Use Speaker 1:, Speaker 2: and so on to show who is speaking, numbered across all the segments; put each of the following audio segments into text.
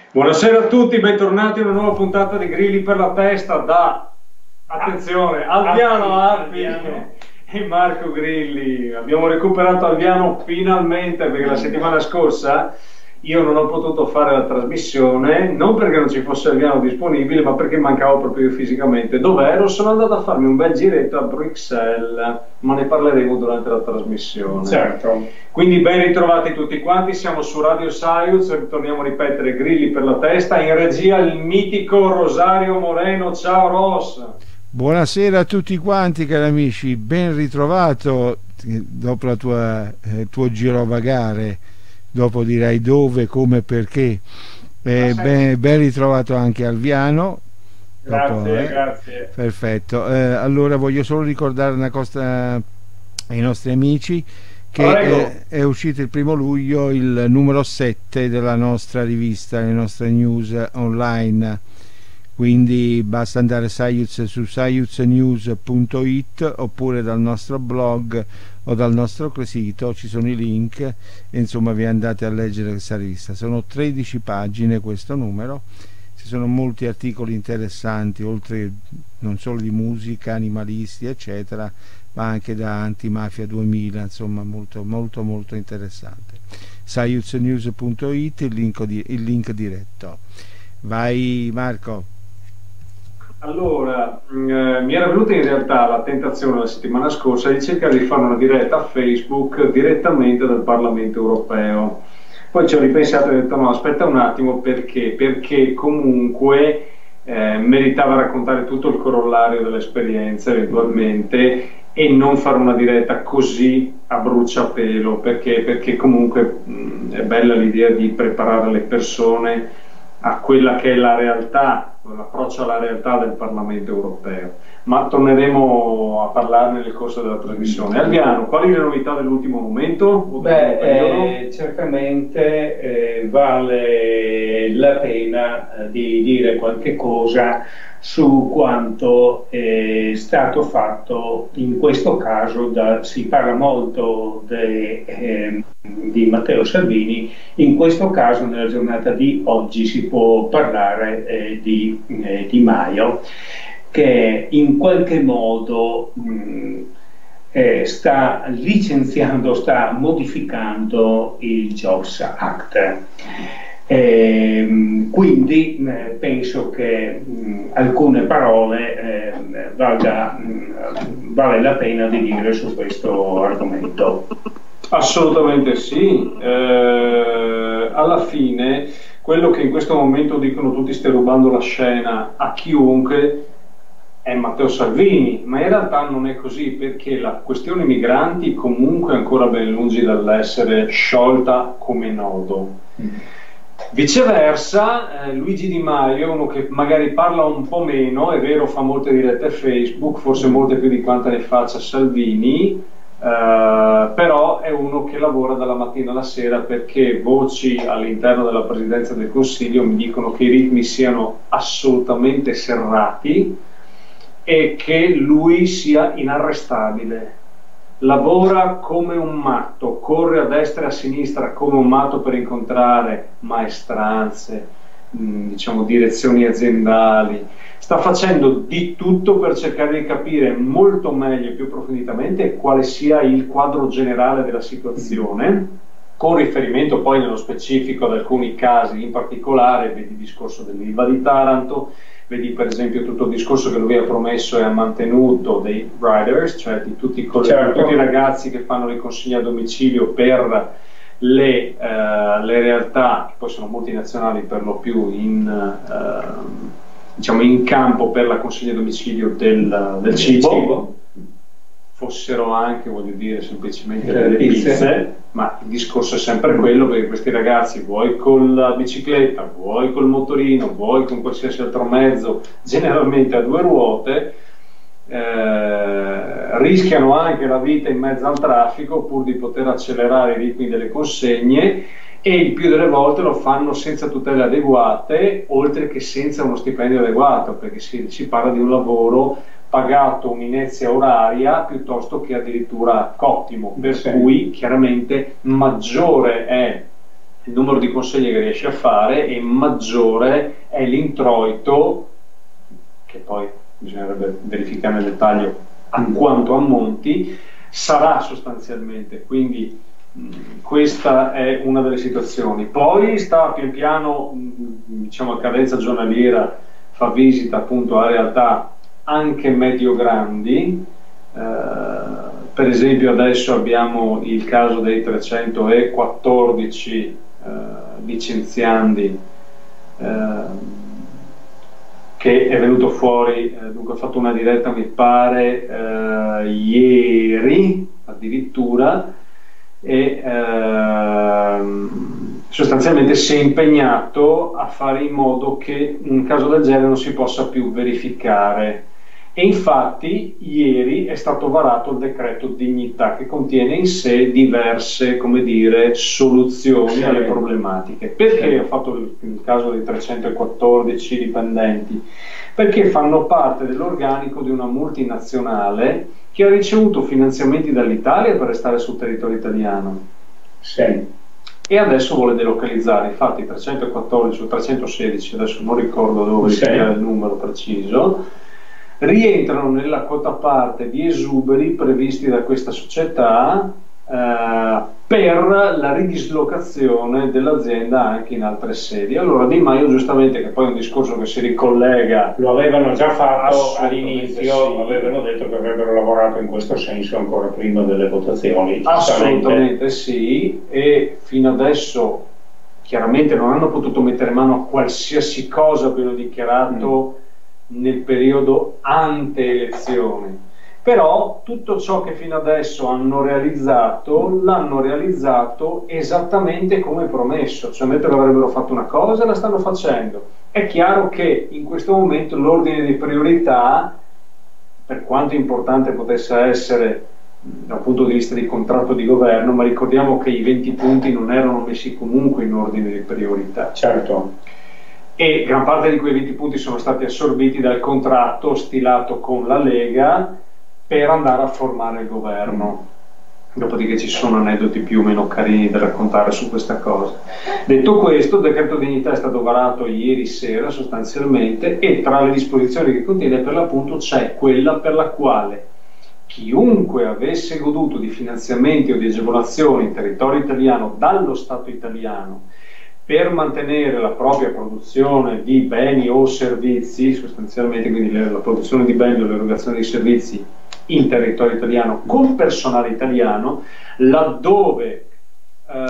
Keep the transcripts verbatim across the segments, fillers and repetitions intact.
Speaker 1: Buonasera a tutti, bentornati a una nuova puntata di Grilli per la Testa da, attenzione, Alviano Appi e Marco Grilli. Abbiamo recuperato Alviano finalmente, perché la settimana scorsa io non ho potuto fare la trasmissione, non perché non ci fosse Alviano disponibile, ma perché mancavo proprio io fisicamente. Dov'ero? Sono andato a farmi un bel giretto a Bruxelles, ma ne parleremo durante la trasmissione.
Speaker 2: Certo.
Speaker 1: Quindi ben ritrovati tutti quanti, siamo su Radio Saiuz, ritorniamo a ripetere Grilli per la Testa, in regia il mitico Rosario Moreno. Ciao Ros!
Speaker 3: Buonasera a tutti quanti cari amici, ben ritrovato dopo la tua, eh, tuo girovagare. Dopo direi dove, come, perché. Eh, ben, ben ritrovato anche Alviano.
Speaker 2: Grazie,
Speaker 3: dopo, eh,
Speaker 2: grazie.
Speaker 3: Perfetto. Eh, allora voglio solo ricordare una cosa ai nostri amici, che è, è uscito il primo luglio il numero sette della nostra rivista, le nostre news online. Quindi basta andare a Saiuz su saiuz news punto it oppure dal nostro blog o dal nostro sito, ci sono i link e insomma vi andate a leggere questa rivista. Sono tredici pagine questo numero, ci sono molti articoli interessanti, oltre non solo di musica, animalisti eccetera, ma anche da Antimafia duemila, insomma molto molto molto interessante. saiuz news punto it, il link, di, il link diretto. Vai Marco.
Speaker 1: Allora, eh, mi era venuta in realtà la tentazione la settimana scorsa di cercare di fare una diretta a Facebook direttamente dal Parlamento europeo. Poi ci ho ripensato e ho detto no, aspetta un attimo, perché? Perché comunque eh, meritava raccontare tutto il corollario dell'esperienza eventualmente e non fare una diretta così a bruciapelo, perché, perché comunque mh, è bella l'idea di preparare le persone a quella che è la realtà, l'approccio alla realtà del Parlamento europeo, ma torneremo a parlarne nel corso della trasmissione. Alviano, quali le novità dell'ultimo momento?
Speaker 2: Beh, eh, certamente eh, vale la pena eh, di dire qualche cosa su quanto è stato fatto in questo caso. Da, si parla molto de, eh, di Matteo Salvini, in questo caso nella giornata di oggi si può parlare eh, di eh, Di Maio, che in qualche modo mh, eh, sta licenziando, sta modificando il Jobs Act. Eh, quindi eh, penso che mh, alcune parole eh, valga, mh, vale la pena di dire su questo argomento.
Speaker 1: Assolutamente sì. Eh, alla fine quello che in questo momento dicono tutti stai rubando la scena a chiunque è Matteo Salvini, ma in realtà non è così, perché la questione migranti comunque è ancora ben lungi dall'essere sciolta come nodo. Mm. Viceversa, eh, Luigi Di Maio, uno che magari parla un po' meno, è vero, fa molte dirette Facebook, forse molte più di quante ne faccia Salvini, Uh, però è uno che lavora dalla mattina alla sera, perché voci all'interno della Presidenza del Consiglio mi dicono che i ritmi siano assolutamente serrati e che lui sia inarrestabile. Lavora come un matto, corre a destra e a sinistra come un matto per incontrare maestranze, mh, diciamo direzioni aziendali. Sta facendo di tutto per cercare di capire molto meglio e più approfonditamente quale sia il quadro generale della situazione, con riferimento poi nello specifico ad alcuni casi in particolare. Vedi il discorso dell'Ilva di Taranto, vedi per esempio tutto il discorso che lui ha promesso e ha mantenuto dei riders, cioè di tutti, certo, tutti i ragazzi che fanno le consegne a domicilio per le, uh, le realtà, che poi sono multinazionali per lo più, in... Uh, diciamo in campo per la consegna a domicilio del, del cibo. cibo, fossero anche, voglio dire, semplicemente delle pizze, ma il discorso è sempre quello, perché questi ragazzi, vuoi con la bicicletta, vuoi col motorino, vuoi con qualsiasi altro mezzo, generalmente a due ruote, eh, rischiano anche la vita in mezzo al traffico pur di poter accelerare i ritmi delle consegne, e il più delle volte lo fanno senza tutele adeguate, oltre che senza uno stipendio adeguato, perché si, si parla di un lavoro pagato un'inezia oraria piuttosto che addirittura cottimo, per
Speaker 2: sì.
Speaker 1: cui chiaramente maggiore è il numero di consegli che riesci a fare e maggiore è l'introito, che poi bisognerebbe verificare nel dettaglio a quanto ammonti, sarà sostanzialmente. Quindi mh, questa è una delle situazioni. Poi sta pian piano, mh, diciamo a cadenza giornaliera, fa visita appunto a realtà anche medio-grandi. Uh, per esempio adesso abbiamo il caso dei trecentoquattordici uh, licenziandi uh, che è venuto fuori, uh, dunque ho fatto una diretta mi pare uh, ieri addirittura, e uh, sostanzialmente si è impegnato a fare in modo che un caso del genere non si possa più verificare. E infatti ieri è stato varato il decreto dignità, che contiene in sé diverse, come dire, soluzioni sì. alle problematiche. Perché sì. ho fatto il, il caso dei trecentoquattordici dipendenti? Perché fanno parte dell'organico di una multinazionale che ha ricevuto finanziamenti dall'Italia per restare sul territorio italiano.
Speaker 2: Sì.
Speaker 1: E adesso vuole delocalizzare. Infatti trecentoquattordici o trecentosedici, adesso non ricordo dove sì. sia il numero preciso, rientrano nella quota parte di esuberi previsti da questa società eh, per la ridislocazione dell'azienda anche in altre sedi. Allora Di Maio, giustamente, che poi è un discorso che si ricollega,
Speaker 2: lo avevano già fatto all'inizio, sì. avevano detto che avrebbero lavorato in questo senso ancora prima delle votazioni.
Speaker 1: Assolutamente sì, e fino adesso chiaramente non hanno potuto mettere mano a qualsiasi cosa abbiano dichiarato mm. nel periodo ante elezioni, però tutto ciò che fino adesso hanno realizzato l'hanno realizzato esattamente come promesso, cioè mentre avrebbero fatto una cosa la stanno facendo. È chiaro che in questo momento l'ordine di priorità, per quanto importante potesse essere dal punto di vista di contratto di governo, ma ricordiamo che i venti punti non erano messi comunque in ordine di priorità.
Speaker 2: Certo.
Speaker 1: E gran parte di quei venti punti sono stati assorbiti dal contratto stilato con la Lega per andare a formare il governo. Dopodiché ci sono aneddoti più o meno carini da raccontare su questa cosa. Detto questo, il decreto dignità è stato varato ieri sera sostanzialmente, e tra le disposizioni che contiene per l'appunto c'è quella per la quale chiunque avesse goduto di finanziamenti o di agevolazioni in territorio italiano dallo Stato italiano per mantenere la propria produzione di beni o servizi, sostanzialmente quindi la produzione di beni o l'erogazione di servizi in territorio italiano con personale italiano, laddove, eh,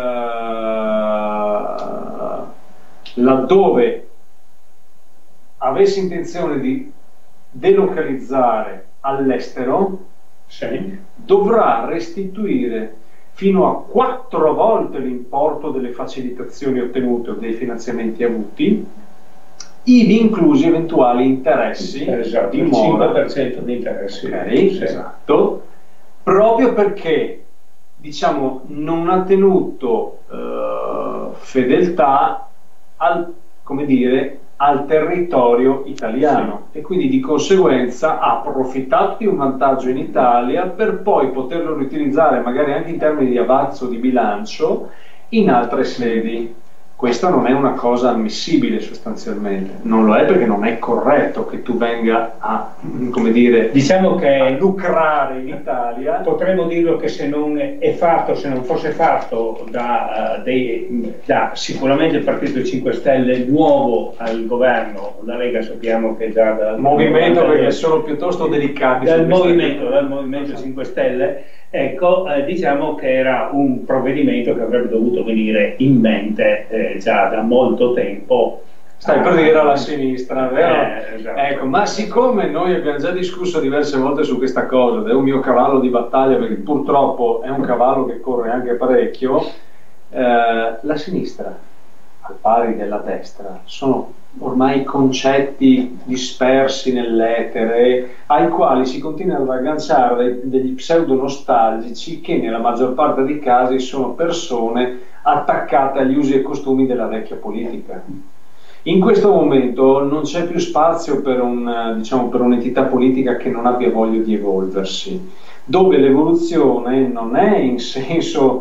Speaker 1: laddove avesse intenzione di delocalizzare all'estero,
Speaker 2: sì.
Speaker 1: dovrà restituire fino a quattro volte l'importo delle facilitazioni ottenute o dei finanziamenti avuti, ivi inclusi eventuali interessi,
Speaker 2: esatto, di il cinque per cento di interessi.
Speaker 1: Okay, sì. Esatto, proprio perché diciamo non ha tenuto eh, fedeltà al, come dire, al territorio italiano, sì. E quindi di conseguenza ha approfittato di un vantaggio in Italia per poi poterlo riutilizzare magari anche in termini di avanzo di bilancio in altre sedi. Questa non è una cosa ammissibile sostanzialmente, non lo è perché non è corretto che tu venga a, come dire,
Speaker 2: diciamo che
Speaker 1: a lucrare in Italia.
Speaker 2: Potremmo dirlo che se non è fatto, se non fosse fatto da, uh, dei, da sicuramente il Partito cinque Stelle nuovo al governo, la Lega sappiamo che già dal
Speaker 1: movimento, perché sono piuttosto delicati
Speaker 2: dal movimento, dal movimento cinque Stelle. Ecco, eh, diciamo che era un provvedimento che avrebbe dovuto venire in mente eh, già da molto tempo.
Speaker 1: Stai per dire alla sinistra, vero?
Speaker 2: Eh, esatto.
Speaker 1: Ecco, ma siccome noi abbiamo già discusso diverse volte su questa cosa, ed è un mio cavallo di battaglia, perché purtroppo è un cavallo che corre anche parecchio, eh, la sinistra, al pari della destra, sono ormai concetti dispersi nell'etere ai quali si continua ad agganciare degli pseudo nostalgici che nella maggior parte dei casi sono persone attaccate agli usi e costumi della vecchia politica. In questo momento non c'è più spazio per un, diciamo, per un'entità politica che non abbia voglia di evolversi, dove l'evoluzione non è in senso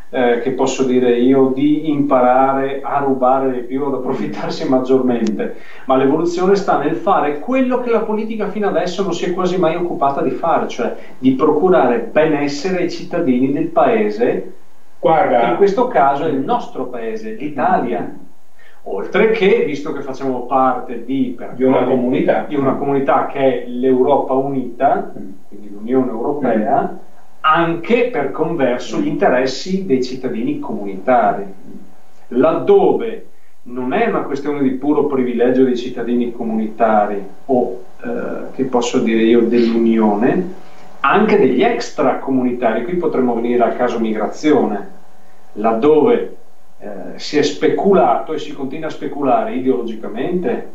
Speaker 1: eh, che posso dire io, di imparare a rubare di più, ad approfittarsi maggiormente, ma l'evoluzione sta nel fare quello che la politica fino adesso non si è quasi mai occupata di fare, cioè di procurare benessere ai cittadini del paese. Guarda, che in questo caso è il nostro paese, l'Italia. Oltre che, visto che facciamo parte di, per
Speaker 2: di, una comunità.
Speaker 1: di una comunità che è l'Europa Unita, quindi l'Unione Europea, anche per converso gli interessi dei cittadini comunitari. Laddove non è una questione di puro privilegio dei cittadini comunitari o, eh, che posso dire io, dell'Unione, anche degli extracomunitari. Qui potremmo venire al caso migrazione, laddove eh, si è speculato e si continua a speculare ideologicamente,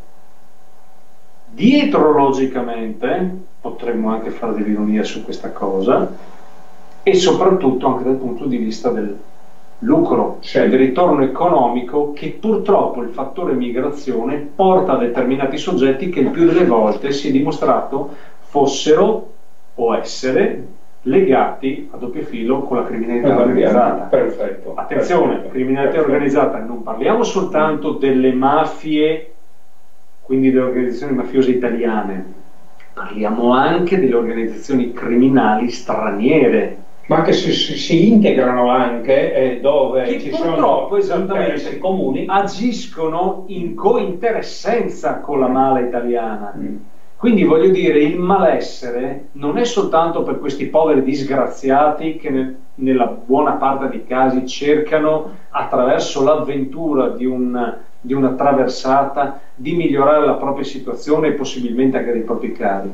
Speaker 1: dietrologicamente, potremmo anche fare dell'ironia su questa cosa, e soprattutto anche dal punto di vista del lucro, cioè del ritorno economico, che purtroppo il fattore migrazione porta a determinati soggetti che il più delle volte si è dimostrato fossero o essere legati a doppio filo con la criminalità organizzata.
Speaker 2: Perfetto.
Speaker 1: Attenzione,
Speaker 2: perfetto,
Speaker 1: criminalità
Speaker 2: perfetto.
Speaker 1: organizzata, non parliamo soltanto delle mafie, quindi delle organizzazioni mafiose italiane, parliamo anche delle organizzazioni criminali straniere,
Speaker 2: ma che si, si, si integrano anche eh, dove
Speaker 1: che
Speaker 2: ci
Speaker 1: purtroppo
Speaker 2: sono interessi comuni,
Speaker 1: agiscono in cointeressenza con la mala italiana.
Speaker 2: Mm.
Speaker 1: Quindi voglio dire, il malessere non è soltanto per questi poveri disgraziati che nel, nella buona parte dei casi cercano, attraverso l'avventura di, un, di una traversata, di migliorare la propria situazione e possibilmente anche dei propri cari,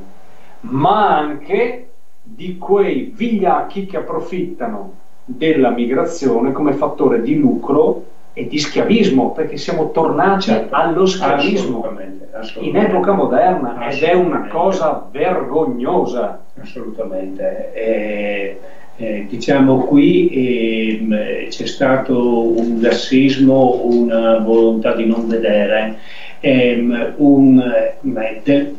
Speaker 1: ma anche di quei vigliacchi che approfittano della migrazione come fattore di lucro e di schiavismo, perché siamo tornati certo, allo schiavismo assolutamente, assolutamente. in epoca moderna, ed è una cosa vergognosa.
Speaker 2: Assolutamente. Eh, eh, diciamo qui eh, c'è stato un lassismo, una volontà di non vedere, eh, un, eh, del,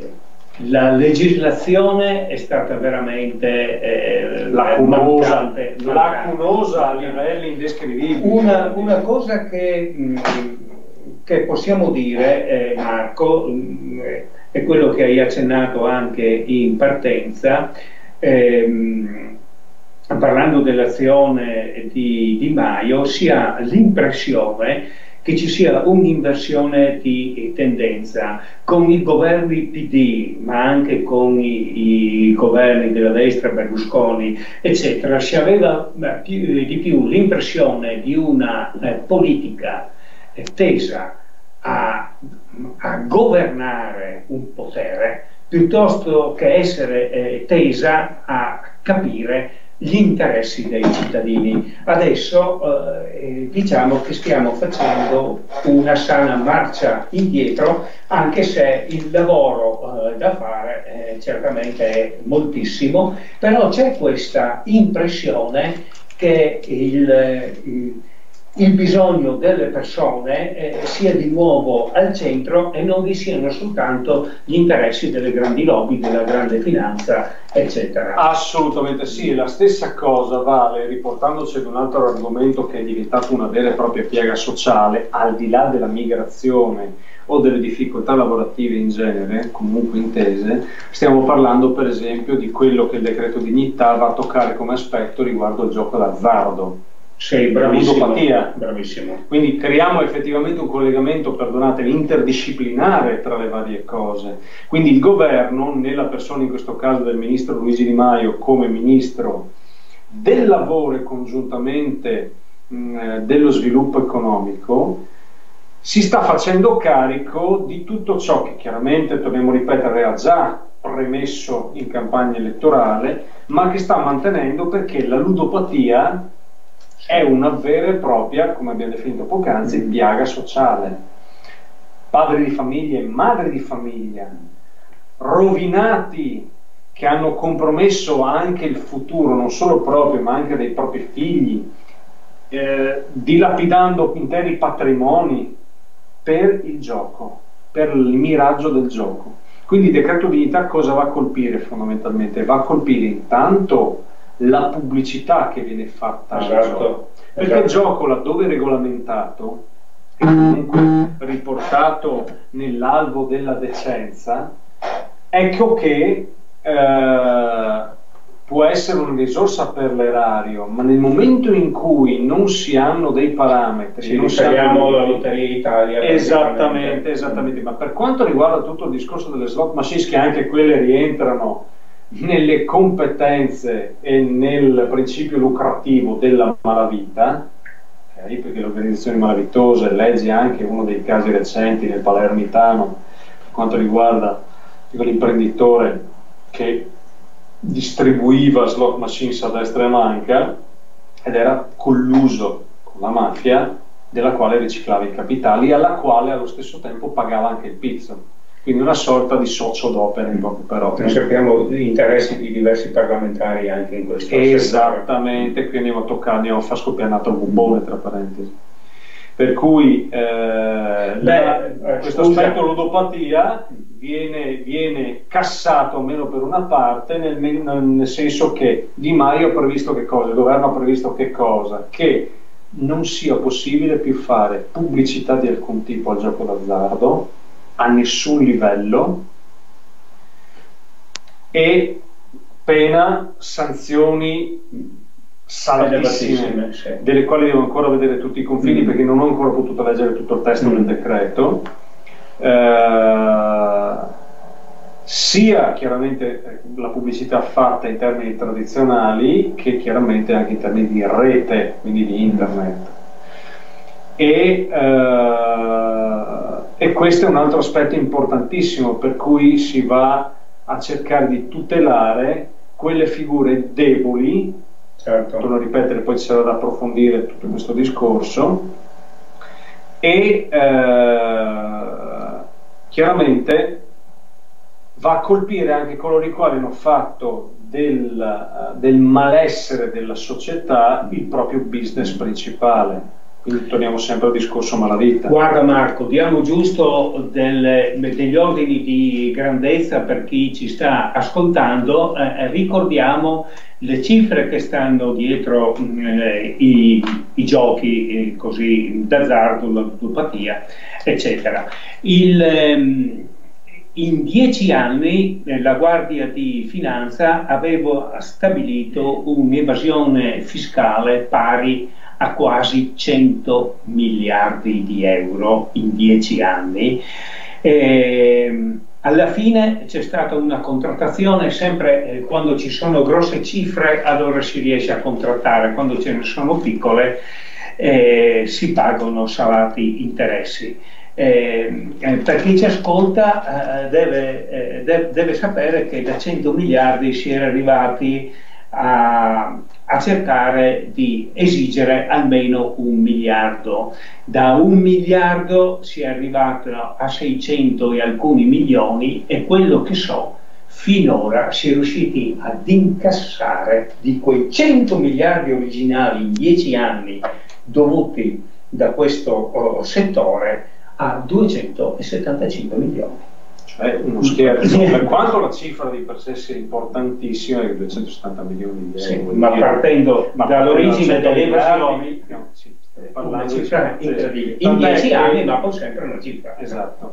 Speaker 2: la legislazione è stata veramente eh,
Speaker 1: lacunosa,
Speaker 2: mancante,
Speaker 1: lacunosa a livelli indescrivibili.
Speaker 2: Una, una cosa che, mh, che possiamo dire, eh, Marco, mh, è quello che hai accennato anche in partenza, ehm, parlando dell'azione di Di Maio, si ha l'impressione che ci sia un'inversione di tendenza con i governi P D, ma anche con i, i governi della destra, Berlusconi, eccetera. Si aveva più, di più l'impressione di una eh, politica eh, tesa a, a governare un potere, piuttosto che essere eh, tesa a capire gli interessi dei cittadini. Adesso eh, diciamo che stiamo facendo una sana marcia indietro, anche se il lavoro eh, da fare eh, certamente è moltissimo, però c'è questa impressione che il, il il bisogno delle persone eh, sia di nuovo al centro e non vi siano soltanto gli interessi delle grandi lobby, della grande finanza, eccetera.
Speaker 1: Assolutamente sì, la stessa cosa vale, riportandoci ad un altro argomento che è diventato una vera e propria piaga sociale, al di là della migrazione o delle difficoltà lavorative in genere, comunque intese. Stiamo parlando per esempio di quello che il decreto dignità va a toccare come aspetto riguardo il gioco d'azzardo.
Speaker 2: Sì, bravissimo,
Speaker 1: ludopatia.
Speaker 2: bravissimo.
Speaker 1: Quindi creiamo effettivamente un collegamento, perdonatemi, interdisciplinare tra le varie cose. Quindi il governo, nella persona in questo caso del ministro Luigi Di Maio come ministro del lavoro e congiuntamente mh, dello sviluppo economico, si sta facendo carico di tutto ciò che chiaramente, dobbiamo ripetere, ha già premesso in campagna elettorale, ma che sta mantenendo, perché la ludopatia è una vera e propria, come abbiamo definito poc'anzi, piaga sociale. Padri di famiglia e madri di famiglia rovinati, che hanno compromesso anche il futuro, non solo proprio, ma anche dei propri figli, eh, dilapidando interi patrimoni per il gioco, per il miraggio del gioco. Quindi il decreto dignità cosa va a colpire fondamentalmente? Va a colpire intanto la pubblicità che viene fatta
Speaker 2: esatto,
Speaker 1: al gioco. Perché
Speaker 2: esatto.
Speaker 1: il gioco, laddove regolamentato e comunque riportato nell'albo della decenza, ecco che eh, può essere una risorsa per l'erario, ma nel momento in cui non si hanno dei parametri,
Speaker 2: ci
Speaker 1: non
Speaker 2: riferiamo alla
Speaker 1: hanno...
Speaker 2: Lotteria Italia.
Speaker 1: Esattamente, esattamente, ma per quanto riguarda tutto il discorso delle slot machines, che anche quelle rientrano nelle competenze e nel principio lucrativo della malavita, okay? Perché le organizzazioni malavitose, leggi anche uno dei casi recenti nel palermitano per quanto riguarda l'imprenditore che distribuiva slot machines a destra e a manca ed era colluso con la mafia, della quale riciclava i capitali e alla quale allo stesso tempo pagava anche il pizzo, quindi una sorta di socio d'opera in poche parole.
Speaker 2: Noi sappiamo gli interessi di diversi parlamentari anche in questo.
Speaker 1: Esattamente, qui andiamo a toccare, andiamo a far scoppiare un altro bubbone tra parentesi. Per cui eh,
Speaker 2: Beh,
Speaker 1: la,
Speaker 2: eh,
Speaker 1: questo
Speaker 2: scusa.
Speaker 1: aspetto ludopatia viene, viene cassato almeno per una parte, nel, nel senso che Di Maio ha previsto che cosa? Il governo ha previsto che cosa? Che non sia possibile più fare pubblicità di alcun tipo al gioco d'azzardo a nessun livello, e pena sanzioni salvatissime, sì, delle quali devo ancora vedere tutti i confini, mm. perché non ho ancora potuto leggere tutto il testo mm. del decreto. Eh, sia chiaramente la pubblicità fatta in termini tradizionali che chiaramente anche in termini di rete, quindi di internet. E, eh, e questo è un altro aspetto importantissimo, per cui si va a cercare di tutelare quelle figure deboli.
Speaker 2: Certo.
Speaker 1: Torno a ripetere, poi ci sarà da approfondire tutto questo discorso, e eh, chiaramente va a colpire anche coloro i quali hanno fatto del, del malessere della società il proprio business principale. Quindi torniamo sempre al discorso malavita.
Speaker 2: Guarda Marco, diamo giusto del, degli ordini di grandezza per chi ci sta ascoltando, eh, ricordiamo le cifre che stanno dietro eh, i, i giochi eh, così d'azzardo, la ludopatia, eccetera. Il, ehm, in dieci anni eh, la Guardia di Finanza aveva stabilito un'evasione fiscale pari a quasi cento miliardi di euro in dieci anni. E, alla fine c'è stata una contrattazione, sempre eh, quando ci sono grosse cifre allora si riesce a contrattare, quando ce ne sono piccole eh, si pagano salati interessi. Eh, eh, per chi ci ascolta eh, deve, eh, de deve sapere che da cento miliardi si era arrivati a, a cercare di esigere almeno un miliardo. Da un miliardo si è arrivato a seicento e alcuni milioni, e quello che so, finora si è riusciti ad incassare di quei cento miliardi originali in dieci anni dovuti da questo oh, settore a duecentosettantacinque milioni.
Speaker 1: Cioè uno scherzo, per quanto la cifra di per sé sia importantissima, è duecentosettanta milioni di euro.
Speaker 2: Sì, ma partendo dall'origine delle evasioni,
Speaker 1: no, sì,
Speaker 2: una cifra incredibile. In dieci anni, ma poi sempre una cifra.
Speaker 1: Esatto.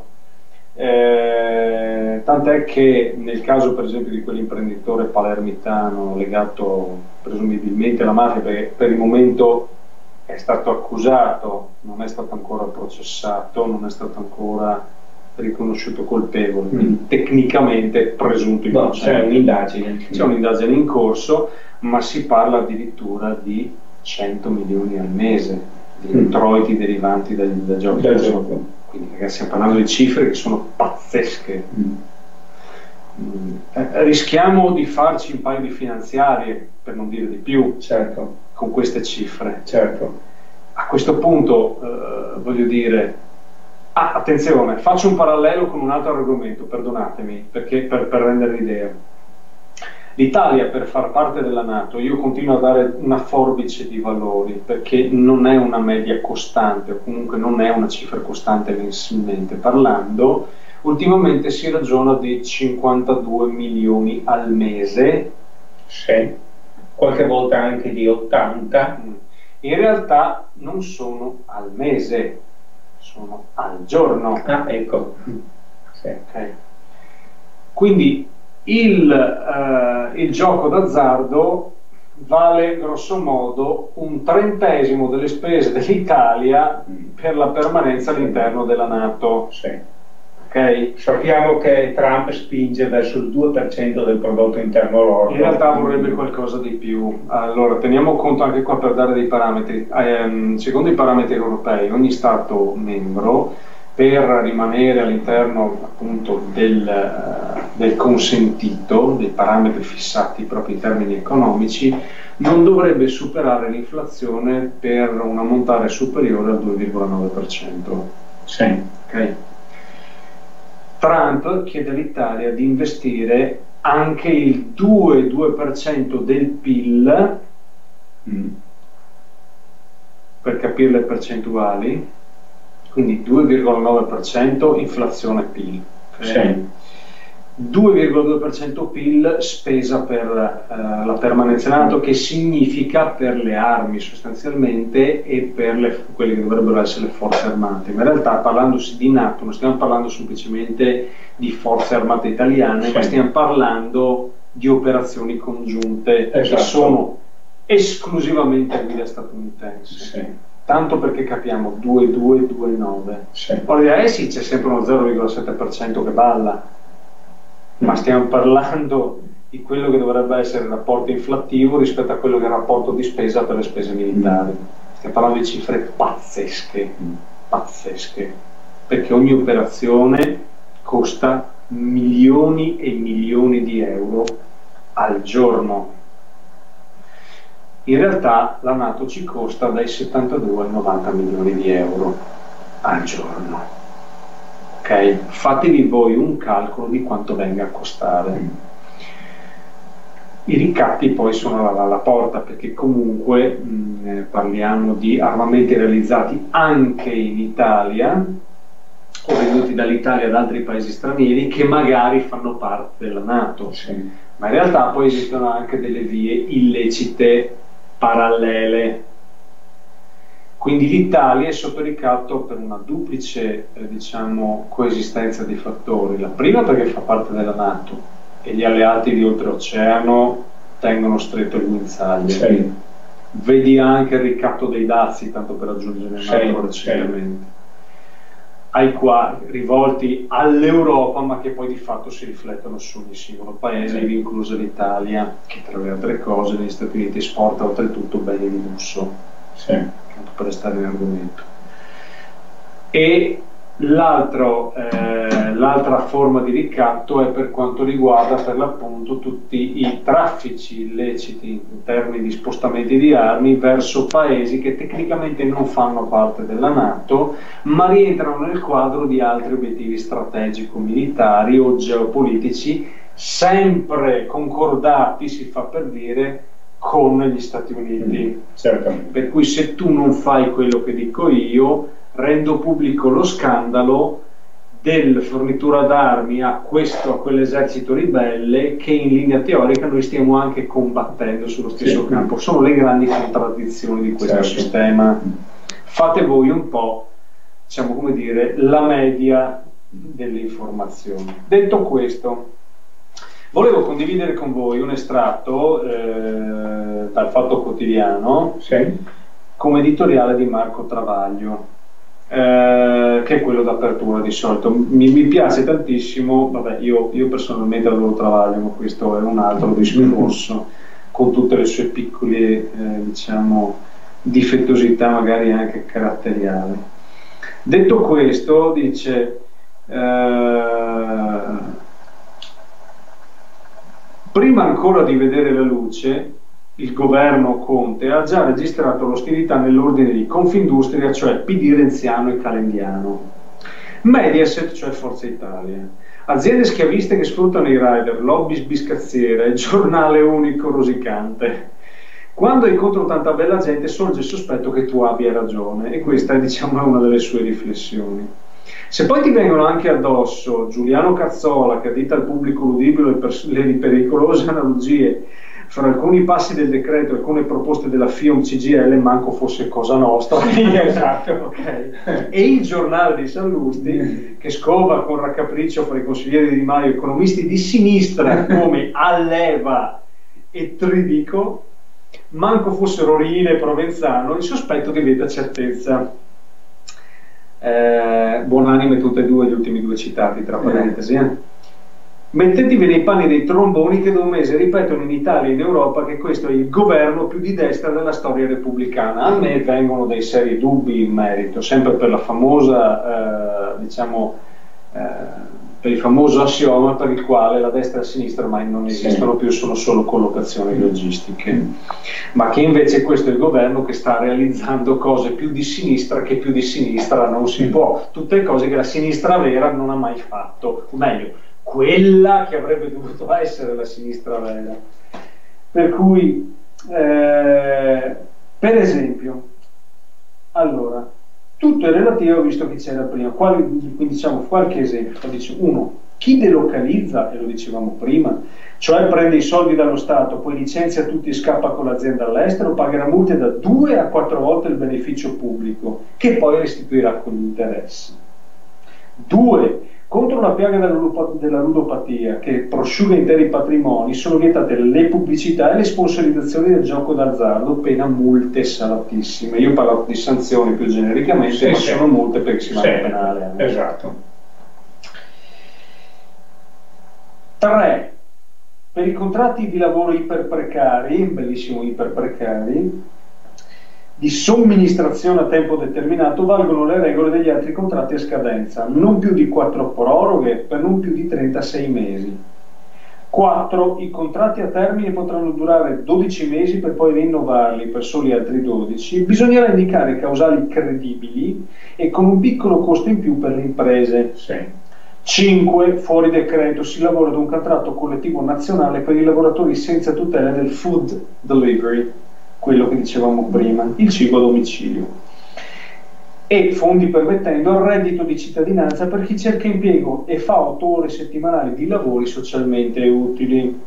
Speaker 1: Eh, tant'è che nel caso per esempio di quell'imprenditore palermitano legato presumibilmente alla mafia, perché per il momento è stato accusato, non è stato ancora processato, non è stato ancora riconosciuto colpevole, quindi mm. tecnicamente presunto innocente.
Speaker 2: C'è un'indagine.
Speaker 1: C'è un'indagine in corso, ma si parla addirittura di cento milioni al mese di mm. introiti derivanti dal, dal gioco.
Speaker 2: Dal gioco.
Speaker 1: Quindi ragazzi, stiamo parlando di cifre che sono pazzesche. Mm. Mm. Eh, rischiamo di farci un paio di finanziarie, per non dire di più,
Speaker 2: certo,
Speaker 1: con queste cifre.
Speaker 2: Certo.
Speaker 1: A questo punto eh, voglio dire, ah, attenzione, faccio un parallelo con un altro argomento, perdonatemi, perché per, per rendere l'idea. L'Italia, per far parte della NATO, io continuo a dare una forbice di valori, perché non è una media costante, o comunque non è una cifra costante mensilmente parlando. Ultimamente si ragiona di cinquantadue milioni al mese,
Speaker 2: sì, qualche volta anche di ottanta.
Speaker 1: In realtà non sono al mese, sono al giorno.
Speaker 2: Ah, ecco. Sì.
Speaker 1: Okay. Quindi il, eh, il gioco d'azzardo vale grosso modo un trentesimo delle spese dell'Italia per la permanenza all'interno della NATO.
Speaker 2: Sì.
Speaker 1: Okay.
Speaker 2: Sappiamo che Trump spinge verso il due per cento del prodotto interno lordo.
Speaker 1: In realtà vorrebbe qualcosa di più. Allora, teniamo conto anche qua per dare dei parametri. Eh, secondo i parametri europei, ogni Stato membro, per rimanere all'interno appunto del, del consentito, dei parametri fissati proprio in termini economici, non dovrebbe superare l'inflazione per un ammontare superiore al due virgola nove per cento.
Speaker 2: Sì.
Speaker 1: Okay. Trump chiede all'Italia di investire anche il due virgola due per cento del P I L, mm. per capire le percentuali, quindi due virgola nove per cento inflazione P I L, okay?
Speaker 2: Sì.
Speaker 1: due virgola due per cento P I L spesa per uh, la permanenza in NATO, che significa per le armi sostanzialmente e per le, quelle che dovrebbero essere le forze armate. Ma in realtà, parlandosi di NATO, non stiamo parlando semplicemente di forze armate italiane, sì. ma stiamo parlando di operazioni congiunte, esatto. che sono esclusivamente a guida statunitense.
Speaker 2: Sì.
Speaker 1: Tanto perché capiamo due virgola due, due virgola nove.
Speaker 2: Sì.
Speaker 1: Ora direi eh sì, c'è sempre uno zero virgola sette per cento che balla, ma stiamo parlando di quello che dovrebbe essere il rapporto inflattivo rispetto a quello che è il rapporto di spesa per le spese militari. Stiamo parlando di cifre pazzesche, pazzesche, perché ogni operazione costa milioni e milioni di euro al giorno. In realtà la NATO ci costa dai settantadue ai novanta milioni di euro al giorno. Ok? Fatevi voi un calcolo di quanto venga a costare. I ricatti poi sono alla, alla porta, perché comunque mh, parliamo di armamenti realizzati anche in Italia o venuti dall'Italia da altri paesi stranieri che magari fanno parte della NATO.
Speaker 2: Sì.
Speaker 1: Ma in realtà poi esistono anche delle vie illecite parallele. Quindi l'Italia è sotto ricatto per una duplice eh, diciamo, coesistenza di fattori. La prima perché fa parte della NATO e gli alleati di oltreoceano tengono stretto il guinzaglio.
Speaker 2: Sì.
Speaker 1: Vedi anche il ricatto dei dazi, tanto per aggiungere un altro recentemente. Ai qua rivolti all'Europa, ma che poi di fatto si riflettono su ogni singolo paese, sì. inclusa l'Italia, che tra le altre cose negli Stati Uniti esporta oltretutto beni di lusso,
Speaker 2: sì.
Speaker 1: tanto per restare in argomento. E l'altro, eh, l'altra forma di ricatto è per quanto riguarda per l'appunto tutti i traffici illeciti in termini di spostamenti di armi verso paesi che tecnicamente non fanno parte della NATO, ma rientrano nel quadro di altri obiettivi strategico-militari o geopolitici, sempre concordati, si fa per dire, con gli Stati Uniti.
Speaker 2: Certamente.
Speaker 1: Per cui se tu non fai quello che dico io, rendo pubblico lo scandalo del fornitura d'armi a questo, a quell'esercito ribelle che in linea teorica noi stiamo anche combattendo sullo stesso sì. campo. Sono le grandi contraddizioni di questo certo. sistema. Fate voi un po', diciamo come dire, la media delle informazioni. Detto questo, volevo condividere con voi un estratto eh, dal Fatto Quotidiano
Speaker 2: sì.
Speaker 1: come editoriale di Marco Travaglio. Eh, che è quello d'apertura di solito. Mi, mi piace tantissimo, vabbè, io, io personalmente adoro Travaglio, ma questo è un altro discorso, con tutte le sue piccole eh, diciamo difettosità magari anche caratteriali. Detto questo, dice eh, prima ancora di vedere la luce, il governo Conte ha già registrato l'ostilità nell'ordine di Confindustria, cioè P D renziano e calendiano, Mediaset, cioè Forza Italia, aziende schiaviste che sfruttano i rider, lobby sbiscazziere, giornale unico rosicante. Quando incontro tanta bella gente sorge il sospetto che tu abbia ragione, e questa è, diciamo, una delle sue riflessioni. Se poi ti vengono anche addosso Giuliano Cazzola, che addita al pubblico ludibrio le, le pericolose analogie fra alcuni passi del decreto e alcune proposte della FIOM C G I L manco fosse cosa nostra.
Speaker 2: Esatto.
Speaker 1: Okay. E il giornale di Sallusti, che scova con raccapriccio fra i consiglieri di Di Maio economisti di sinistra come Alleva e Tridico, manco fossero Riina e Provenzano, il sospetto diventa certezza. Eh, buonanime tutte e due gli ultimi due citati, tra parentesi. Eh. Mettetevi nei panni dei tromboni che da un mese ripetono in Italia e in Europa che questo è il governo più di destra della storia repubblicana. A me vengono dei seri dubbi in merito, sempre per la famosa, eh, diciamo, eh, per il famoso assioma per il quale la destra e la sinistra ormai non esistono più, sono solo collocazioni logistiche. Ma che invece questo è il governo che sta realizzando cose più di sinistra che più di sinistra non si può, tutte cose che la sinistra vera non ha mai fatto, o meglio, quella che avrebbe dovuto essere la sinistra vera. Per cui, eh, per esempio, allora, tutto è relativo, visto che c'era prima, quali, quindi diciamo qualche esempio. Dice, uno, chi delocalizza, e lo dicevamo prima, cioè prende i soldi dallo Stato, poi licenzia tutti e scappa con l'azienda all'estero, pagherà multe da due a quattro volte il beneficio pubblico, che poi restituirà con gli interessi. Due, contro la piaga della ludopatia che prosciuga interi patrimoni sono vietate le pubblicità e le sponsorizzazioni del gioco d'azzardo, pena multe salatissime. Io ho parlato di sanzioni più genericamente, sì, ma sì, sono multe perché si va sì, penale. Eh.
Speaker 2: Esatto.
Speaker 1: Tre, per i contratti di lavoro iperprecari, bellissimo iperprecari, di somministrazione a tempo determinato valgono le regole degli altri contratti a scadenza, non più di quattro proroghe per non più di trentasei mesi. quattro. I contratti a termine potranno durare dodici mesi per poi rinnovarli per soli altri dodici. Bisognerà indicare causali credibili e con un piccolo costo in più per le imprese.
Speaker 2: Sì.
Speaker 1: cinque. Fuori decreto si lavora ad un contratto collettivo nazionale per i lavoratori senza tutela del food delivery, quello che dicevamo prima, il cibo a domicilio, e fondi permettendo il reddito di cittadinanza per chi cerca impiego e fa otto ore settimanali di lavori socialmente utili.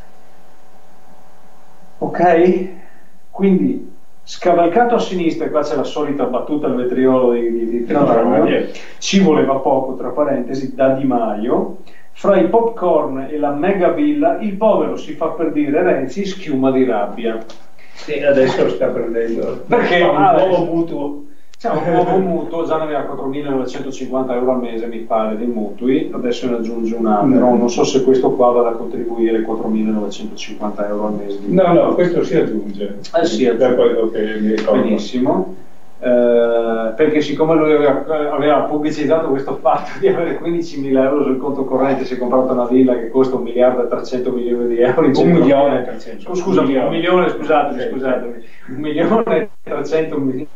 Speaker 1: Ok? Quindi scavalcato a sinistra, e qua c'è la solita battuta al vetriolo di, di, di Trapani, ci voleva poco, tra parentesi, da Di Maio. Fra i popcorn e la mega villa il povero si fa per dire Renzi schiuma di rabbia.
Speaker 2: Sì, adesso lo sta prendendo
Speaker 1: perché
Speaker 2: un
Speaker 1: ah,
Speaker 2: nuovo mutuo,
Speaker 1: c'è un nuovo mutuo, già ne aveva quattromilanovecentocinquanta euro al mese mi pare di mutui, adesso ne aggiunge un altro, mm. non so se questo qua vada a contribuire quattromilanovecentocinquanta euro al mese di
Speaker 2: no no, questo si aggiunge,
Speaker 1: eh sì, aggiunge.
Speaker 2: Da quello che mi ricordo.
Speaker 1: Benissimo. Eh, perché siccome lui aveva, aveva pubblicizzato questo fatto di avere quindicimila euro sul conto corrente, si è comprato una villa che costa un miliardo e trecento milioni di euro,
Speaker 2: un milione e trecento,
Speaker 1: scusa, un milione, un milione scusatemi, sì, scusatemi, un milione e trecento milioni.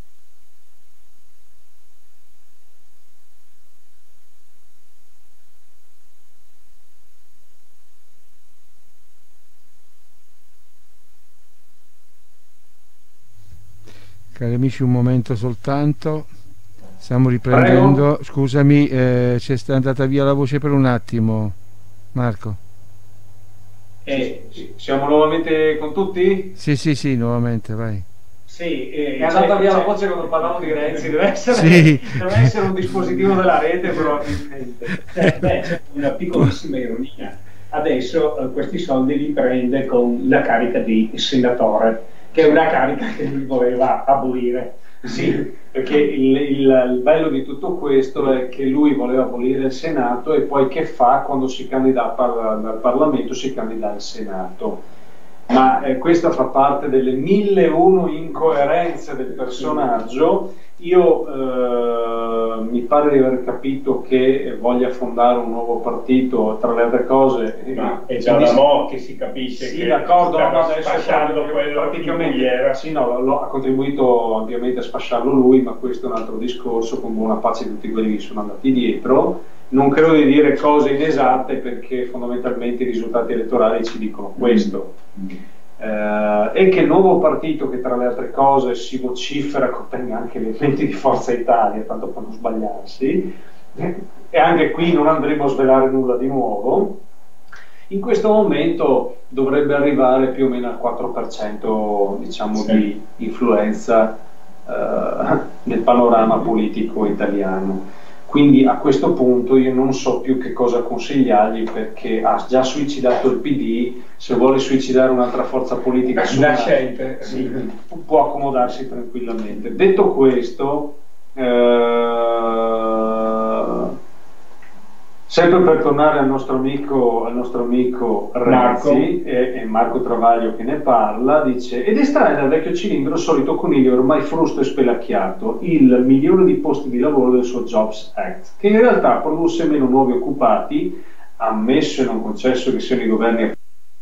Speaker 3: Cari amici, un momento soltanto, stiamo riprendendo. Prego. Scusami, eh, c'è andata via la voce per un attimo, Marco.
Speaker 1: Eh, siamo nuovamente con tutti?
Speaker 3: Sì, sì, sì, nuovamente, vai.
Speaker 1: Sì, eh, è andata via la voce quando parlavo di Renzi, deve essere,
Speaker 3: sì.
Speaker 1: deve essere un dispositivo della rete probabilmente.
Speaker 2: Eh, beh, c'è una piccolissima ironia. Adesso eh, questi soldi li prende con la carica di senatore, che è una carica che lui voleva abolire.
Speaker 1: Sì, perché il, il, il bello di tutto questo è che lui voleva abolire il Senato e poi che fa quando si candida al, al Parlamento, si candida al Senato. Ma eh, questa fa parte delle mille e uno incoerenze del personaggio. Io eh, mi pare di aver capito che voglia fondare un nuovo partito, tra le altre cose.
Speaker 2: Ma è già da mo' che si capisce
Speaker 1: sì,
Speaker 2: che
Speaker 1: d'accordo,
Speaker 2: sta
Speaker 1: no, adesso
Speaker 2: sfasciando quello
Speaker 1: praticamente era. Sì, no, lo, ha contribuito ampiamente a sfasciarlo lui, ma questo è un altro discorso, con buona pace di tutti quelli che sono andati dietro. Non credo di dire cose inesatte perché fondamentalmente i risultati elettorali ci dicono questo. Mm. Eh, e che il nuovo partito, che tra le altre cose si vocifera contenga anche le elementi di Forza Italia, tanto per non sbagliarsi, e anche qui non andremo a svelare nulla di nuovo, In questo momento dovrebbe arrivare più o meno al quattro per cento, diciamo, sì, di influenza eh, nel panorama politico italiano. Quindi a questo punto io non so più che cosa consigliargli, perché ha già suicidato il P D, se vuole suicidare un'altra forza politica
Speaker 2: una scelta,
Speaker 1: sì, può accomodarsi tranquillamente. Detto questo, eh, sempre per tornare al nostro amico, al nostro amico Renzi e, e Marco Travaglio che ne parla, dice: ed estrae dal vecchio cilindro il solito coniglio ormai frusto e spelacchiato, il milione di posti di lavoro del suo Jobs Act, che in realtà produsse meno nuovi occupati, ammesso e non concesso che siano i governi a...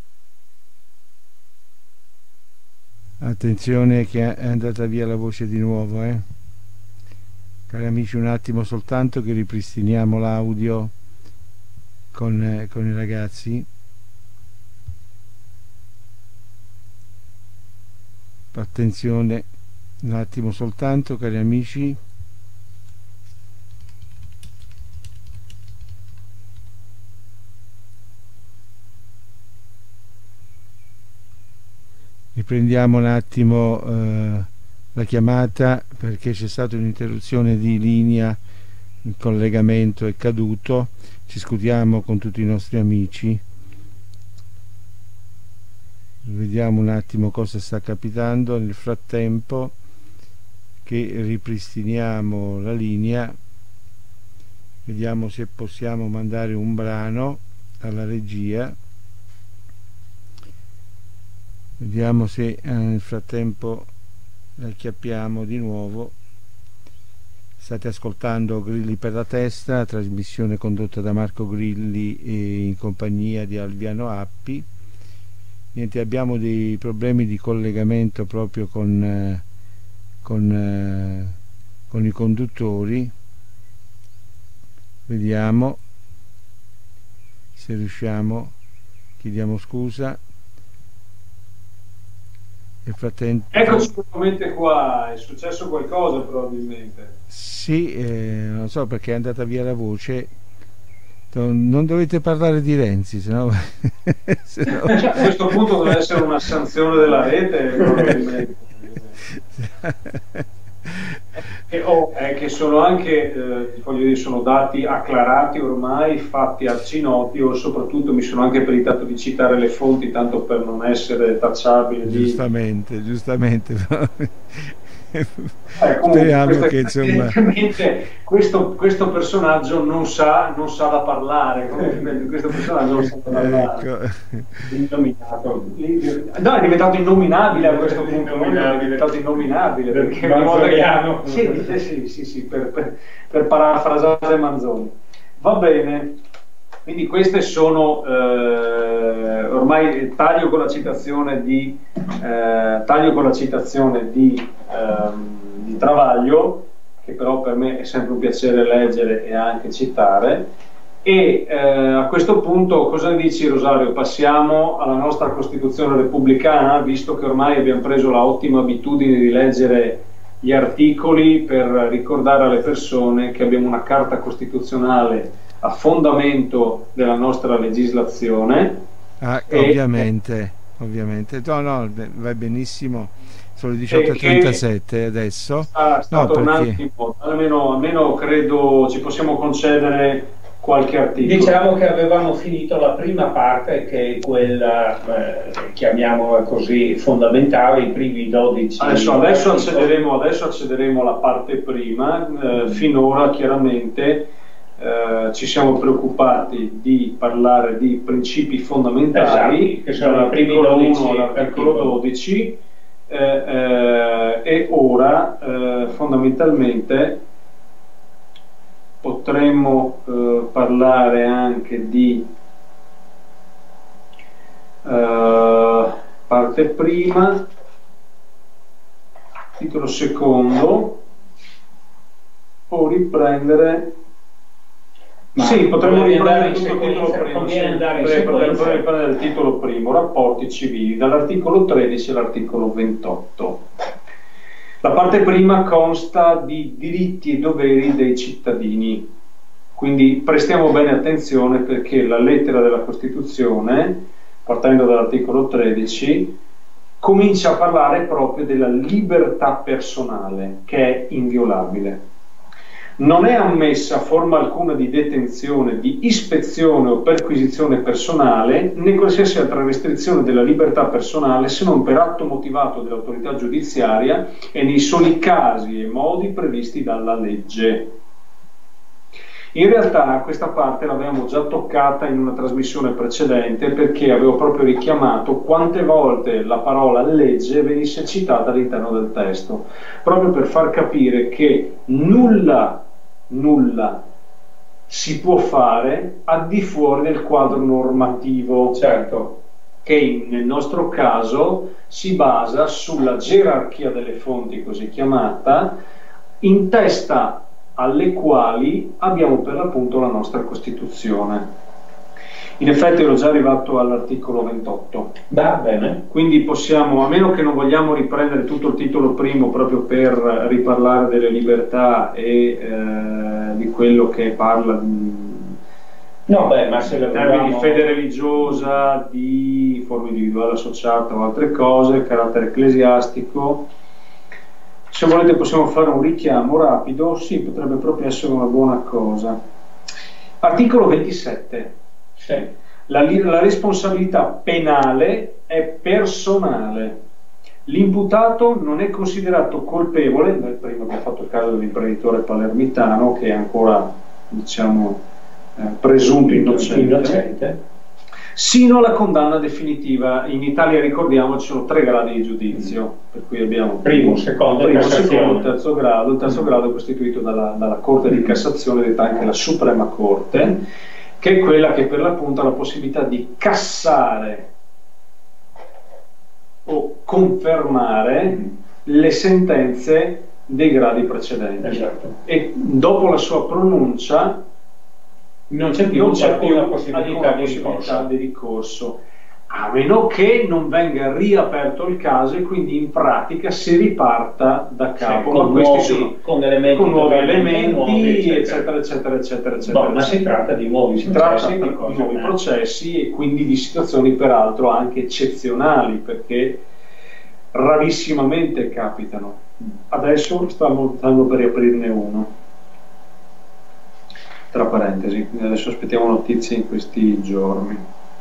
Speaker 3: Attenzione che è andata via la voce di nuovo, eh. Cari amici, un attimo soltanto che ripristiniamo l'audio con, eh, con i ragazzi. Attenzione, un attimo soltanto, cari amici. Riprendiamo un attimo eh, la chiamata, perché c'è stata un'interruzione di linea, il collegamento è caduto. Ci scusiamo con tutti i nostri amici, vediamo un attimo cosa sta capitando nel frattempo che ripristiniamo la linea. Vediamo se possiamo mandare un brano alla regia, vediamo se eh, nel frattempo la acchiappiamo di nuovo. State ascoltando Grilli per la testa, la trasmissione condotta da Marco Grilli e in compagnia di Alviano Appi. Niente, abbiamo dei problemi di collegamento proprio con, eh, con, eh, con i conduttori. Vediamo se riusciamo, chiediamo scusa. Nel frattempo...
Speaker 1: Eccoci nuovamente qua, è successo qualcosa probabilmente.
Speaker 3: Sì, eh, non so perché è andata via la voce. Non dovete parlare di Renzi, sennò... sennò...
Speaker 1: Cioè, a questo punto deve essere una sanzione della rete probabilmente. E, oh, è che sono anche eh, voglio dire, sono dati acclarati ormai, fatti arcinoti. O soprattutto mi sono anche peritato di citare le fonti, tanto per non essere tacciabile di...
Speaker 3: giustamente giustamente
Speaker 1: eh, comunque,
Speaker 3: speriamo
Speaker 1: questo,
Speaker 3: che insomma
Speaker 1: questo, questo personaggio non sa non sa da parlare questo personaggio non sa da parlare. Ecco. Innominato. No, è diventato innominabile a questo punto, è diventato innominabile perché che... sì, sì, sì, sì, per, per, per parafrasare Manzoni. Va bene, quindi queste sono eh, ormai taglio con la citazione di eh, taglio con la citazione di, ehm, di Travaglio, che però per me è sempre un piacere leggere e anche citare. E eh, a questo punto cosa ne dici, Rosario? Passiamo alla nostra Costituzione repubblicana, visto che ormai abbiamo preso la ottima abitudine di leggere gli articoli per ricordare alle persone che abbiamo una carta costituzionale a fondamento della nostra legislazione.
Speaker 3: Ah, e, ovviamente, ovviamente. No, no, va benissimo. Sono le diciotto e trentasette adesso.
Speaker 1: Sta, sta
Speaker 3: no,
Speaker 1: tornando
Speaker 3: perché...
Speaker 1: un po'. Almeno, almeno credo ci possiamo concedere qualche articolo.
Speaker 2: Diciamo che avevamo finito la prima parte, che è quella, eh, chiamiamola così, fondamentale, i primi dodici.
Speaker 1: Adesso, adesso, accederemo, adesso accederemo alla parte prima. Eh, finora chiaramente eh, ci siamo preoccupati di parlare di principi fondamentali,
Speaker 2: esatto, che sono dall'articolo uno
Speaker 1: all'articolo dodici, eh, eh, e ora eh, fondamentalmente potremmo eh, parlare anche di eh, parte prima, titolo secondo, o riprendere. Ma sì, potremmo riprendere tutto il titolo primo, sì, potremmo riprendere il titolo primo, rapporti civili, dall'articolo tredici all'articolo ventotto. La parte prima consta di diritti e doveri dei cittadini. Quindi prestiamo bene attenzione, perché la lettera della Costituzione, partendo dall'articolo tredici, comincia a parlare proprio della libertà personale, che è inviolabile. Non è ammessa forma alcuna di detenzione, di ispezione o perquisizione personale, né qualsiasi altra restrizione della libertà personale, se non per atto motivato dell'autorità giudiziaria e nei soli casi e modi previsti dalla legge. In realtà questa parte l'avevamo già toccata in una trasmissione precedente, perché avevo proprio richiamato quante volte la parola legge venisse citata all'interno del testo, proprio per far capire che nulla, nulla si può fare al di fuori del quadro normativo.
Speaker 2: Certo.
Speaker 1: Che nel nostro caso si basa sulla gerarchia delle fonti, così chiamata, in testa alle quali abbiamo per l'appunto la nostra Costituzione. In effetti ero già arrivato all'articolo ventotto.
Speaker 2: Va bene.
Speaker 1: Quindi possiamo, a meno che non vogliamo riprendere tutto il titolo primo proprio per riparlare delle libertà e eh, di quello che parla di,
Speaker 2: no, beh, ma se
Speaker 1: in termini
Speaker 2: volevamo...
Speaker 1: di fede religiosa, di forma individuale associata o altre cose, carattere ecclesiastico. Se volete possiamo fare un richiamo rapido, sì, potrebbe proprio essere una buona cosa. Articolo ventisette.
Speaker 2: Sì.
Speaker 1: La, la responsabilità penale è personale. L'imputato non è considerato colpevole, noi prima abbiamo fatto il caso dell'imprenditore palermitano, che è ancora, diciamo, eh, presunto innocente,
Speaker 2: innocente,
Speaker 1: sino alla condanna definitiva. In Italia, ricordiamo, ci sono tre gradi di giudizio, per cui abbiamo
Speaker 2: primo, secondo,
Speaker 1: primo,
Speaker 2: Cassazione.
Speaker 1: secondo, terzo grado. Il terzo grado è costituito dalla, dalla Corte di Cassazione, detta anche la Suprema Corte, che è quella che per l'appunto ha la possibilità di cassare o confermare le sentenze dei gradi precedenti.
Speaker 2: Esatto.
Speaker 1: E dopo la sua pronuncia
Speaker 2: non c'è più,
Speaker 1: non c'è più
Speaker 2: alcuna possibilità,
Speaker 1: alcuna
Speaker 2: di,
Speaker 1: possibilità
Speaker 2: ricorso.
Speaker 1: di ricorso, a meno che non venga riaperto il caso e quindi in pratica si riparta da capo,
Speaker 2: sì,
Speaker 1: ma
Speaker 2: con,
Speaker 1: questi
Speaker 2: nuovi,
Speaker 1: sono,
Speaker 2: con, elementi
Speaker 1: con nuovi elementi,
Speaker 2: nuovi,
Speaker 1: eccetera, eccetera, eccetera, eccetera.
Speaker 2: No, ma si tratta di nuovi
Speaker 1: si tratta
Speaker 2: processi,
Speaker 1: di
Speaker 2: cose,
Speaker 1: nuovi
Speaker 2: eh.
Speaker 1: processi e quindi di situazioni peraltro anche eccezionali, perché rarissimamente capitano. Adesso stanno, stanno per riaprirne uno, tra parentesi, adesso aspettiamo notizie in questi giorni.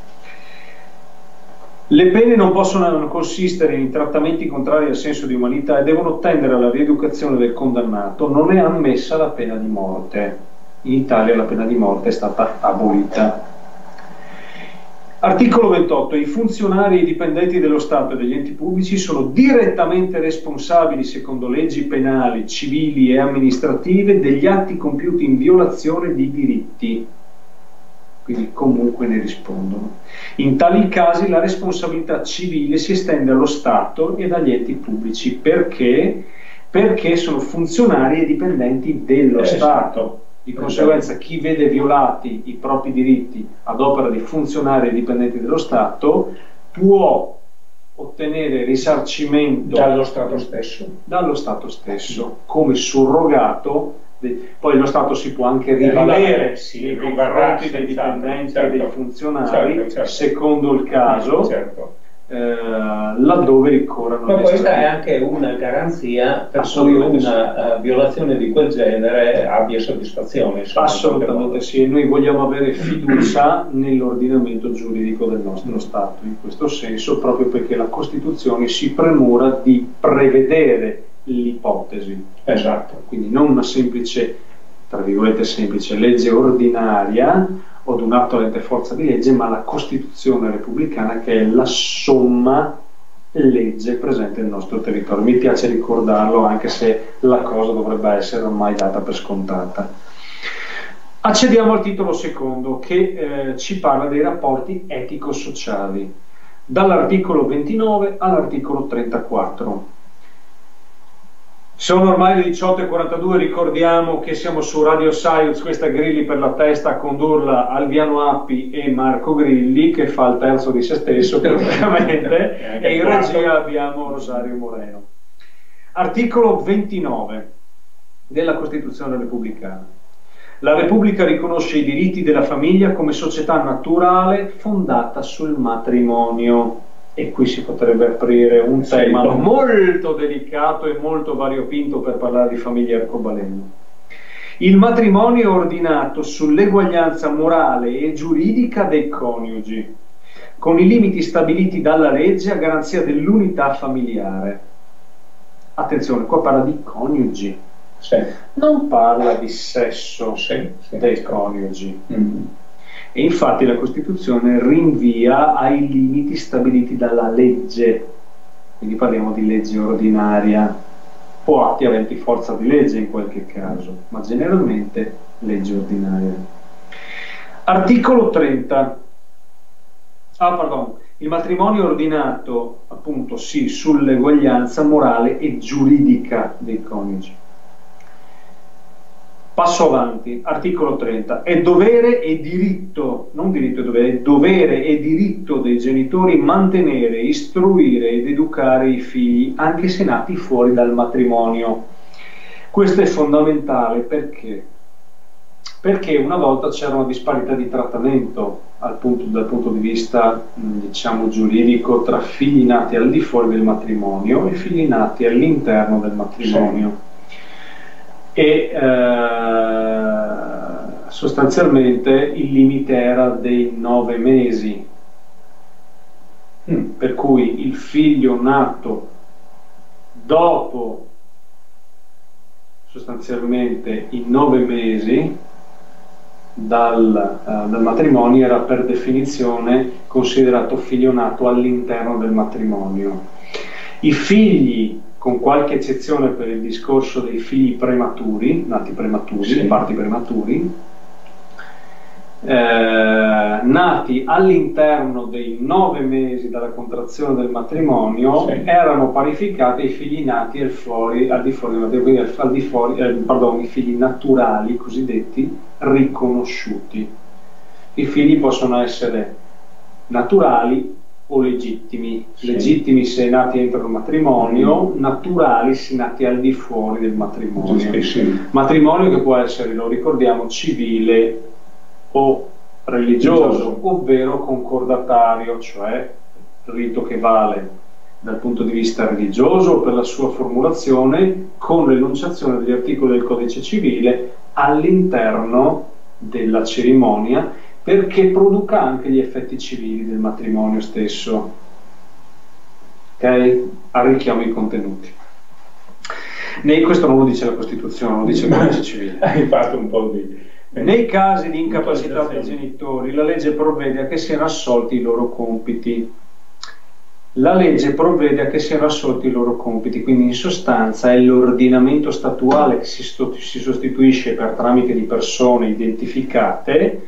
Speaker 1: Le pene non possono consistere in trattamenti contrari al senso di umanità e devono tendere alla rieducazione del condannato. Non è ammessa la pena di morte. In Italia la pena di morte è stata abolita. Articolo ventotto. I funzionari e i dipendenti dello Stato e degli enti pubblici sono direttamente responsabili, secondo leggi penali, civili e amministrative, degli atti compiuti in violazione di diritti. Quindi comunque ne rispondono. In tali casi la responsabilità civile si estende allo Stato ed agli enti pubblici. Perché? Perché sono funzionari e dipendenti dello
Speaker 2: eh,
Speaker 1: Stato. Di conseguenza chi vede violati i propri diritti ad opera di funzionari e dipendenti dello Stato può ottenere risarcimento
Speaker 2: dallo Stato stesso,
Speaker 1: dallo Stato stesso come surrogato. Poi lo Stato si può anche rivalere
Speaker 2: sì,
Speaker 1: nei confronti dei dipendenti certo, e dei funzionari certo, certo. secondo il caso, certo. eh, laddove ricorrano.
Speaker 2: Ma questa è anche una garanzia per cui una uh, violazione di quel genere abbia soddisfazione. Insomma,
Speaker 1: assolutamente sì, e noi vogliamo avere fiducia nell'ordinamento giuridico del nostro Stato in questo senso, proprio perché la Costituzione si premura di prevedere l'ipotesi.
Speaker 2: Esatto.
Speaker 1: Quindi non una semplice, tra virgolette semplice, legge ordinaria o di un atto avente forza di legge, ma la Costituzione repubblicana, che è la somma legge presente nel nostro territorio. Mi piace ricordarlo, anche se la cosa dovrebbe essere ormai data per scontata. Accediamo al titolo secondo, che eh, ci parla dei rapporti etico-sociali, dall'articolo ventinove all'articolo trentaquattro. Sono ormai le diciotto e quarantadue, ricordiamo che siamo su Radio Science, questa Grilli per la testa, a condurla Alviano Appi e Marco Grilli, che fa il terzo di se stesso praticamente, e in regia abbiamo Rosario Moreno. Articolo ventinove della Costituzione repubblicana. La Repubblica riconosce i diritti della famiglia come società naturale fondata sul matrimonio. E qui si potrebbe aprire un sì, tema no. molto delicato e molto variopinto per parlare di famiglia arcobaleno. Il matrimonio è ordinato sull'eguaglianza morale e giuridica dei coniugi, con i limiti stabiliti dalla legge a garanzia dell'unità familiare. Attenzione, qua parla di coniugi, sì. non parla di sesso sì, sì, dei coniugi. Mm. E infatti la Costituzione rinvia ai limiti stabiliti dalla legge, quindi parliamo di legge ordinaria o atti aventi forza di legge in qualche caso, ma generalmente legge ordinaria. Articolo trenta. Ah, pardon. Il matrimonio è ordinato, appunto, sì, sull'eguaglianza morale e giuridica dei coniugi. Passo avanti, articolo trenta. È dovere e diritto, non diritto e dovere, è dovere e diritto dei genitori mantenere, istruire ed educare i figli, anche se nati fuori dal matrimonio. Questo è fondamentale perché? Perché una volta c'era una disparità di trattamento al punto, dal punto di vista, diciamo, giuridico tra figli nati al di fuori del matrimonio e figli nati all'interno del matrimonio. Sì. E eh, sostanzialmente il limite era dei nove mesi, mm. per cui il figlio nato dopo sostanzialmente i nove mesi dal, uh, dal matrimonio era per definizione considerato figlio nato all'interno del matrimonio. I figli, con qualche eccezione per il discorso dei figli prematuri, nati prematuri, sì. parti prematuri, eh, nati all'interno dei nove mesi dalla contrazione del matrimonio, sì. erano parificati ai figli nati al, fuori, al di fuori del matrimonio, quindi al di fuori, eh, pardon, i figli naturali, cosiddetti, riconosciuti. I figli possono essere naturali o legittimi, sì. legittimi se nati entro il matrimonio, mm. naturali se nati al di fuori del matrimonio. Sì, sì. Matrimonio che può essere, lo ricordiamo, civile o religioso, ovvero concordatario, cioè rito che vale dal punto di vista religioso per la sua formulazione con l'enunciazione degli articoli del Codice Civile all'interno della cerimonia, perché produca anche gli effetti civili del matrimonio stesso. Ok? Arricchiamo i contenuti. Nei, questo non lo dice la Costituzione, lo dice il Codice Civile.
Speaker 2: Hai fatto un po' di...
Speaker 1: Nei casi di incapacità dei genitori, la legge provvede a che siano assolti i loro compiti. La legge provvede a che siano assolti i loro compiti, quindi in sostanza è l'ordinamento statuale che si, si sostituisce per tramite di persone identificate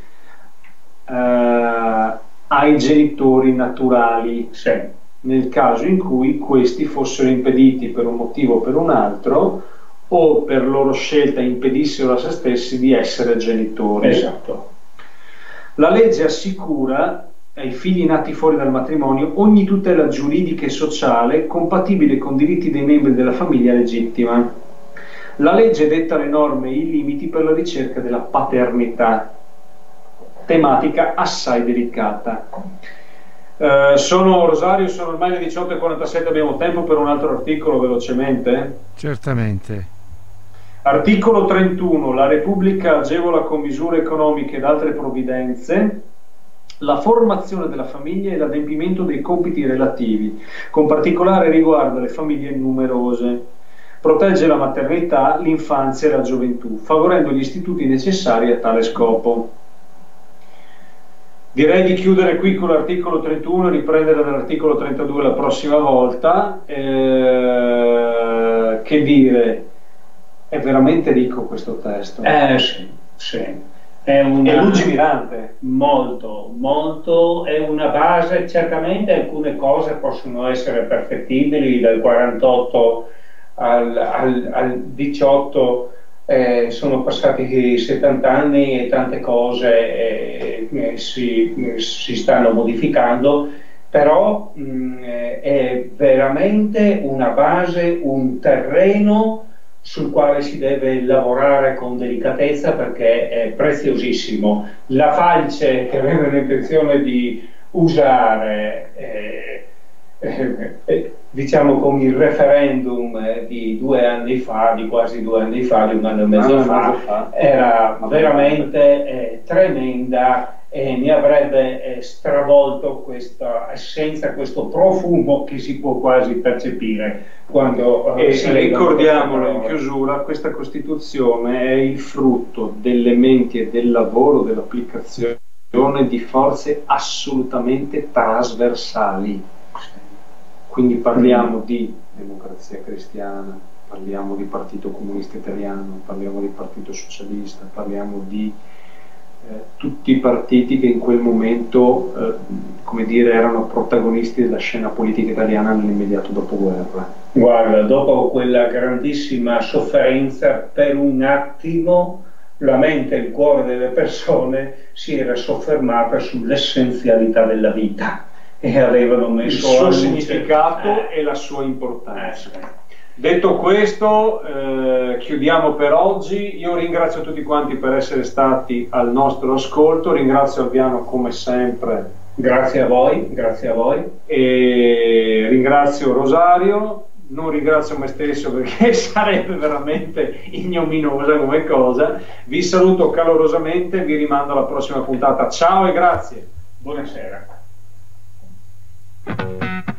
Speaker 1: Uh, ai genitori naturali, sì. nel caso in cui questi fossero impediti per un motivo o per un altro, o per loro scelta impedissero a se stessi di essere genitori.
Speaker 2: Esatto.
Speaker 1: La legge assicura ai figli nati fuori dal matrimonio ogni tutela giuridica e sociale compatibile con diritti dei membri della famiglia legittima. La legge detta le norme e i limiti per la ricerca della paternità, tematica assai delicata. Eh, sono Rosario, sono ormai le diciotto e quarantasette, abbiamo tempo per un altro articolo velocemente?
Speaker 3: Certamente.
Speaker 1: Articolo trentuno. La Repubblica agevola con misure economiche ed altre provvidenze la formazione della famiglia e l'adempimento dei compiti relativi, con particolare riguardo alle famiglie numerose. Protegge la maternità, l'infanzia e la gioventù, favorendo gli istituti necessari a tale scopo. Direi di chiudere qui con l'articolo trentuno e riprendere dall'articolo trentadue la prossima volta. Eh, che dire, è veramente ricco questo testo.
Speaker 2: Eh sì, sì. È, una,
Speaker 1: è lungimirante.
Speaker 2: Molto, molto. È una base, certamente alcune cose possono essere perfettibili, dal quarantotto al, al, al diciotto. Eh, sono passati settanta anni e tante cose eh, eh, si, eh, si stanno modificando, però mh, è veramente una base, un terreno sul quale si deve lavorare con delicatezza perché è preziosissimo. La falce che avevano intenzione di usare eh, eh, eh, diciamo con il referendum eh, di due anni fa, di quasi due anni fa, di un anno e mezzo, ah, fa, mezzo fa, era veramente eh, tremenda e mi avrebbe eh, stravolto questa essenza, questo profumo che si può quasi percepire quando
Speaker 1: eh, e ricordiamolo in chiusura, questa Costituzione è il frutto delle menti e del lavoro, dell'applicazione di forze assolutamente trasversali, quindi parliamo di Democrazia Cristiana, parliamo di Partito Comunista Italiano, parliamo di Partito Socialista, parliamo di Eh, tutti i partiti che in quel momento eh, come dire, erano protagonisti della scena politica italiana nell'immediato dopoguerra.
Speaker 2: Guarda, dopo quella grandissima sofferenza, per un attimo la mente e il cuore delle persone si era soffermata sull'essenzialità della vita e avevano messo
Speaker 1: il suo
Speaker 2: luce,
Speaker 1: significato
Speaker 2: eh,
Speaker 1: e la sua importanza.
Speaker 2: Eh,
Speaker 1: Detto questo, eh, chiudiamo per oggi. Io ringrazio tutti quanti per essere stati al nostro ascolto, ringrazio Alviano come sempre.
Speaker 2: Grazie a voi, grazie a voi.
Speaker 1: E ringrazio Rosario, non ringrazio me stesso perché sarebbe veramente ignominosa come cosa. Vi saluto calorosamente, vi rimando alla prossima puntata. Ciao e grazie.
Speaker 2: Buonasera.